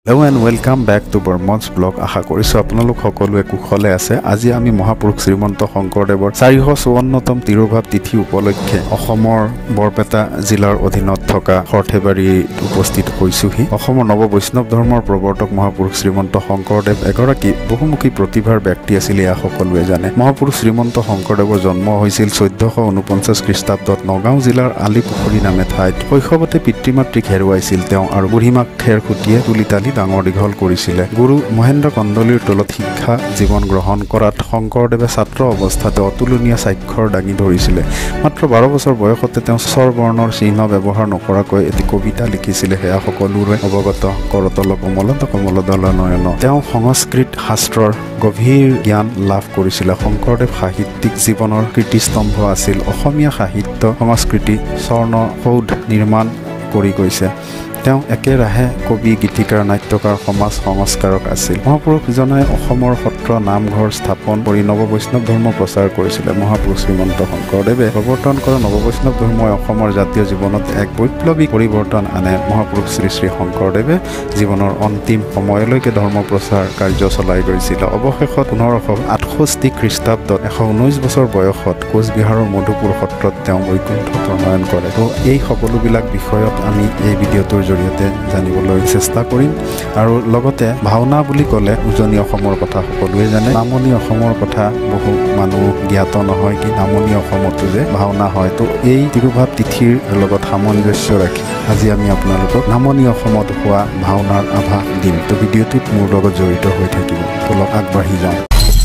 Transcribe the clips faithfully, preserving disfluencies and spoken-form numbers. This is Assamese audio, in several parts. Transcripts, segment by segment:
Hello and welcome back to BarmanS blog. আশা কৰিছো আপোনালোক সকলোৱে কুশলে আছে। আজি আমি মহাপুৰুষ শ্ৰীমন্ত শংকৰদেৱৰ চাৰিশ চৌৱন্নতম তিৰুভাৱ তিথি উপলক্ষে অসমৰ বৰপেটা জিলাৰ অধীনত থকা সৰ্থেবাৰীত উপস্থিত হৈছোহি। অসমৰ নৱ বৈষ্ণৱ ধৰ্মৰ প্ৰৱৰ্তক মহাপুৰুষ শ্ৰীমন্ত শংকৰদেৱ এগৰাকী বহুমুখী প্ৰতিভাৰ ব্যক্তি আছিল, এয়া সকলোৱে জানে। মহাপুৰুষ শ্ৰীমন্ত শংকৰদেৱৰ জন্ম হৈছিল চৈধ্যশ ঊনপঞ্চাছ খ্ৰীষ্টাব্দত নগাঁও জিলাৰ আলিপুখুৰী নামে ঠাইত। শৈশৱতে পিতৃ মাতৃক হেৰুৱাইছিল তেওঁ আৰু বুঢ়ীমাক খেৰ খুটিয়ে তুলি তালি ডাঙৰ দীঘল কৰিছিলে। গুৰু মহেন্দ্ৰ কন্দলীৰ তলত শিক্ষা জীৱন গ্ৰহণ কৰাত শংকৰদেৱে ছাত্ৰ অৱস্থাতে অতুলনীয় স্বাক্ষৰ দাঙি ধৰিছিলে। মাত্ৰ বাৰ বছৰ বয়সতে তেওঁ স্বৰ বৰ্ণৰ চিহ্ন ব্যৱহাৰ নকৰাকৈ এটি কবিতা লিখিছিলে, সেয়া সকলোৰে অৱগত। কৰতল কমলত কমলদল নয়ন। তেওঁ সংস্কৃত শাস্ত্ৰৰ গভীৰ জ্ঞান লাভ কৰিছিলে। শংকৰদেৱ সাহিত্যিক জীৱনৰ কীৰ্তিস্তম্ভ আছিল। অসমীয়া সাহিত্য সংস্কৃতি স্বৰ্ণ সৌধ নিৰ্মাণ কৰি গৈছে। তেওঁ একেৰাহে কবি গীতিকাৰ নাট্যকাৰ সমাজ সংস্কাৰক আছিল। মহাপুৰুষজনে অসমৰ সত্ৰ নামঘৰ স্থাপন কৰি নৱ বৈষ্ণৱ ধৰ্ম প্ৰচাৰ কৰিছিলে। মহাপুৰুষ শ্ৰীমন্ত শংকৰদেৱে প্ৰৱৰ্তন কৰা নৱ বৈষ্ণৱ ধৰ্মই অসমৰ জাতীয় জীৱনত এক বৈপ্লৱিক পৰিৱৰ্তন আনে। মহাপুৰুষ শ্ৰী শ্ৰী শংকৰদেৱে জীৱনৰ অন্তিম সময়লৈকে ধৰ্ম প্ৰচাৰ কাৰ্য চলাই গৈছিল। অৱশেষত পোন্ধৰশ আঠষষ্ঠি খ্ৰীষ্টাব্দত এশ ঊনৈছ বছৰ বয়সত কোচবিহাৰৰ মধুপুৰ সত্ৰত তেওঁ বৈকুণ্ঠ প্ৰণয়ন কৰে। তো এই সকলোবিলাক বিষয়ত আমি এই ভিডিঅ'টোৰ জৰিয়তে জানিবলৈ চেষ্টা কৰিম। আৰু লগতে ভাওনা বুলি ক'লে উজনি অসমৰ কথা সকলোৱে জানে। নামনি অসমৰ কথা বহু মানুহ জ্ঞাত নহয় কি নামনি অসমতো যে ভাওনা হয়। তো এই তিৰুভাৱ তিথিৰ লগত সামঞ্জস্য ৰাখি আজি আমি আপোনালোকক নামনি অসমত হোৱা ভাওনাৰ আভাস দিম। তো ভিডিঅ'টোত মোৰ লগত জড়িত হৈ থাকিব। তো অলপ আগবাঢ়ি যাওঁ।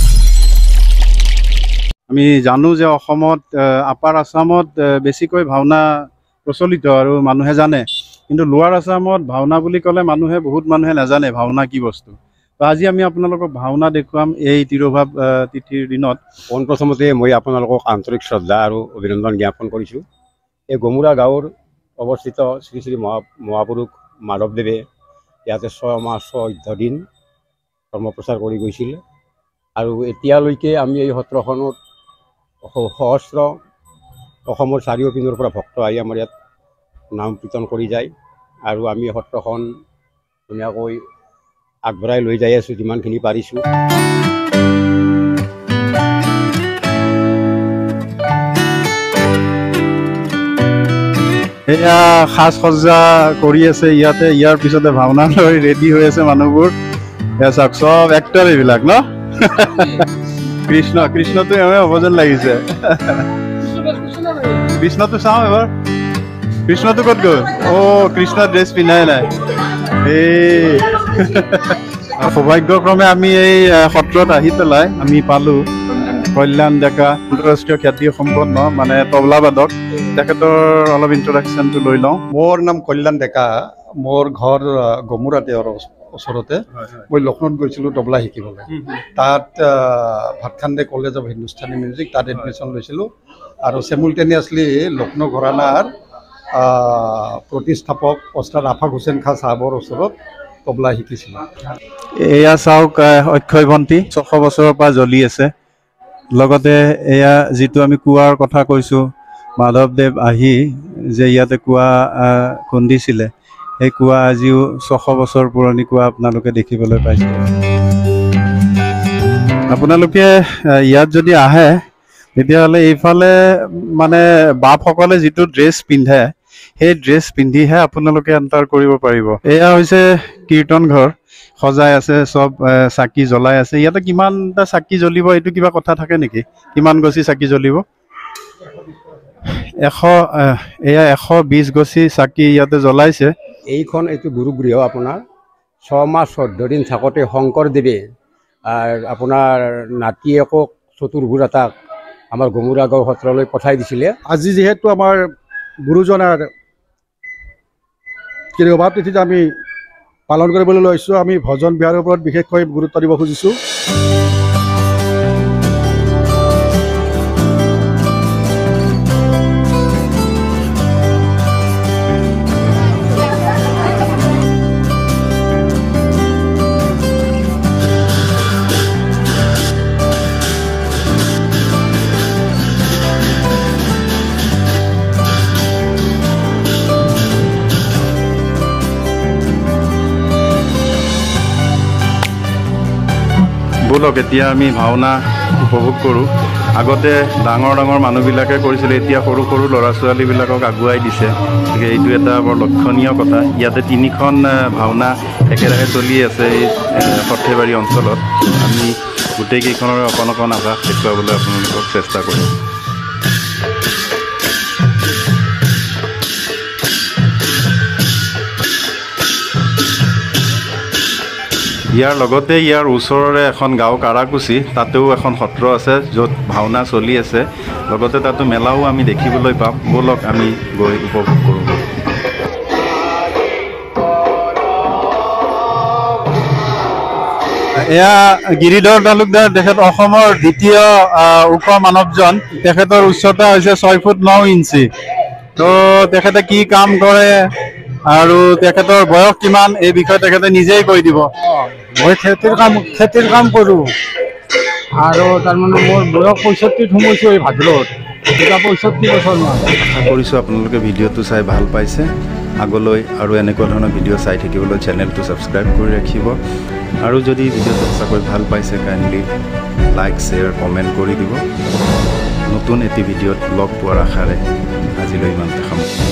আমি জানো যে অসমত আপাৰ আছামত বেছিকৈ ভাওনা প্ৰচলিত আৰু মানুহে জানে, কিন্তু লোৱাৰ আছামত ভাওনা বুলি ক'লে মানুহে বহুত মানুহে নাজানে ভাওনা কি বস্তু। তো আজি আমি আপোনালোকক ভাওনা দেখুৱাম এই তিৰুভাৱ তিথিৰ দিনত। পোনপ্ৰথমতে মই আপোনালোকক আন্তৰিক শ্ৰদ্ধা আৰু অভিনন্দন জ্ঞাপন কৰিছোঁ। এই গমুৰা গাঁৱৰ অৱস্থিত শ্ৰী শ্ৰী মহা মহাপুৰুষ মাধৱদেৱে ইয়াতে ছয় মাহ চৈধ্য দিন ধৰ্ম প্ৰচাৰ কৰি গৈছিল। আৰু এতিয়ালৈকে আমি এই সত্ৰখনত সহস্ৰ অসমৰ চাৰিওপিনৰ পৰা ভক্ত আহি আমাৰ ইয়াত নাম কীৰ্তন কৰি যায়। আৰু আমি সত্ৰখন ধুনীয়াকৈ আগবঢ়াই লৈ যাই আছোঁ যিমানখিনি পাৰিছোঁ। এয়া সাজ সজ্জা কৰি আছে ইয়াতে। ইয়াৰ পিছতে ভাওনা লৈ ৰেডি হৈ আছে মানুহবোৰ। এয়া চাওক চব এক্টৰ এইবিলাক ন। কৃষ্ণ কৃষ্ণটো এওঁৱে হ'ব যেন লাগিছে। কৃষ্ণটো চাওঁ এবাৰ। কৃষ্ণটো ক'ত গ'ল? অ' কৃষ্ণ ড্ৰেছ পিন্ধাই নাই। এই সৌভাগ্যক্ৰমে আমি এই সত্ৰত আহি পেলাই আমি পালোঁ কল্যাণ ডেকা, আন্তঃৰাষ্ট্ৰীয় খ্যাতি সম্পন্ন মানে তবলাবাদক। তেখেতৰ অলপ ইন্ট্ৰডাকশ্যনটো লৈ লওঁ। মোৰ নাম কল্যাণ ডেকা। মোৰ ঘৰ গমুৰাতে ওচৰতে। মই লক্ষ্ণৌত গৈছিলোঁ তবলা শিকিবলৈ। তাত Bhatkhande college of Hindustani music তাত এডমিশ্যন লৈছিলোঁ। আৰু চিমুলটেনিয়াছলি লক্ষ্ণৌ ঘৰানাৰ প্ৰতিষ্ঠাপক ওস্তাদ আফাক হুছেইন খাঁ চাহাবৰ ওচৰত তবলা শিকিছিলোঁ। এয়া চাওক অক্ষয় ভণ্টি ছশ বছৰৰ পৰা জ্বলি আছে। লগতে এয়া যিটো আমি কুৱাৰ কথা কৈছোঁ, মাধৱদেৱ আহি যে ইয়াতে কুঁৱা খুন্দিছিলে, সেই কুঁৱা আজিও ছশ বছৰ পুৰণি কুঁৱা আপোনালোকে দেখিবলৈ পাইছে। আপোনালোকে ইয়াত যদি আহে তেতিয়াহ'লে এইফালে মানে বাপসকলে যিটো ড্ৰেছ পিন্ধে সেই ড্ৰেছ পিন্ধিহে আপোনালোকে এণ্টাৰ কৰিব পাৰিব। এয়া হৈছে কীৰ্তন ঘৰ, সজাই আছে, চব চাকি জ্বলাই আছে। ইয়াতে কিমানটা চাকি জ্বলিব এইটো কিবা কথা থাকে নেকি? কিমান গছি চাকি জ্বলিব? এশ এয়া এশ বিছ গছি চাকি ইয়াতে জ্বলাইছে। এইখন এইটো গুৰুগৃহ আপোনাৰ ছমাহ চৈধ্য দিন থাকোঁতে শংকৰদেৱে আপোনাৰ নাতিয়েকক চতুৰ্ভুজ এটাক আমাৰ গমুৰা গাঁও সত্ৰলৈ পঠাই দিছিলে। আজি যিহেতু আমাৰ গুৰুজনাৰ তিৰুভাৱ তিথিত আমি পালন কৰিবলৈ লৈছোঁ, আমি ভজন বিহাৰৰ ওপৰত বিশেষকৈ গুৰুত্ব দিব খুজিছোঁ। ব'লক এতিয়া আমি ভাওনা উপভোগ কৰোঁ। আগতে ডাঙৰ ডাঙৰ মানুহবিলাকে কৰিছিলে, এতিয়া সৰু সৰু ল'ৰা ছোৱালীবিলাকক আগুৱাই দিছে। গতিকে এইটো এটা বৰ লক্ষণীয় কথা। ইয়াতে তিনিখন ভাওনা একেৰাহে চলি আছে এই সৰ্থেবাৰী অঞ্চলত। আমি গোটেইকেইখনৰে অকণ অকণ আভাস দেখুৱাবলৈ আপোনালোকক চেষ্টা কৰিম। ইয়াৰ লগতে ইয়াৰ ওচৰৰে এখন গাঁও কাৰাকুচি, তাতেও এখন সত্ৰ আছে য'ত ভাওনা চলি আছে। লগতে তাতো মেলাও আমি দেখিবলৈ পাম। ব'লক আমি গৈ উপভোগ কৰোঁ। এয়া গিৰিধৰ তালুকদাৰ, তেখেত অসমৰ দ্বিতীয় ওখ মানৱজন। তেখেতৰ উচ্চতা হৈছে ছয় ফুট ন ইঞ্চি। তো তেখেতে কি কাম কৰে আৰু তেখেতৰ বয়স কিমান এই বিষয়ে তেখেতে নিজেই কৈ দিব। মই খেতিৰ কাম খেতিৰ কাম কৰোঁ আৰু তাৰমানে মোৰ বয়স পঁয়ষষ্ঠিত সোমাইছোঁ এই ভাদ্ৰত, এতিয়া পঁয়ষষ্ঠি বছৰ মান। আশা কৰিছোঁ আপোনালোকে ভিডিঅ'টো চাই ভাল পাইছে। আগলৈ আৰু এনেকুৱা ধৰণৰ ভিডিঅ' চাই থাকিবলৈ চেনেলটো ছাবস্ক্ৰাইব কৰি ৰাখিব। আৰু যদি ভিডিঅ'টো সঁচাকৈ ভাল পাইছে কাইণ্ডলি লাইক শ্বেয়াৰ কমেণ্ট কৰি দিব। নতুন এটি ভিডিঅ'ত লগ পোৱাৰ আশাৰে আজিলৈ ইমানতে সামৰিছোঁ।